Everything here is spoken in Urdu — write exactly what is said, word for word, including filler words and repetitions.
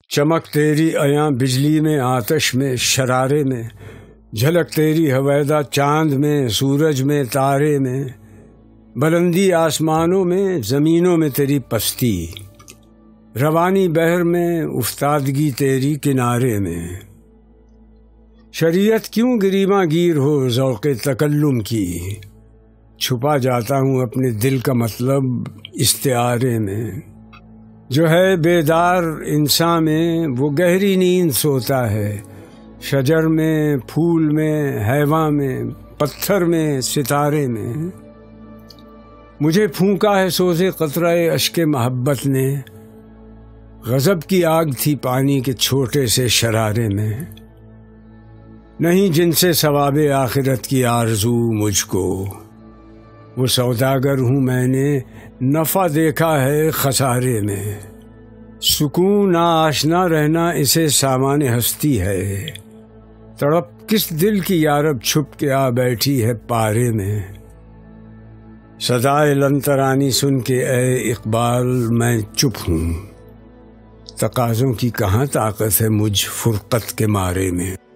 چمک تیری عیاں بجلی میں، آتش میں، شرارے میں، جھلک تیری حویدا چاند میں، سورج میں، تارے میں، بلندی آسمانوں میں، زمینوں میں تیری پستی، روانی بحر میں، افتادگی تیری کنارے میں۔ شریعت کیوں گریباں گیر ہو ذوق تکلم کی، چھپا جاتا ہوں اپنے دل کا مطلب استعارے میں۔ جو ہے بیدار انسان میں وہ گہری نیند سوتا ہے، شجر میں، پھول میں، حیوان میں، پتھر میں، ستارے میں۔ مجھے پھونکا ہے سوز قطرہ اشک محبت نے، غضب کی آگ تھی پانی کے چھوٹے سے شرارے میں۔ نہیں جن سے ثواب آخرت کی آرزو مجھ کو، وہ سوداگر ہوں میں نے نفع دیکھا ہے خسارے میں۔ سکون ناآشنا رہنا اسے سامان ہستی ہے، تڑپ کس دل کی یارب چھپ کے آ بیٹھی ہے پارے میں۔ صدائے لن ترانی سن کے اے اقبال میں چپ ہوں، تقاضوں کی کہاں طاقت ہے مجھ فرقت کے مارے میں۔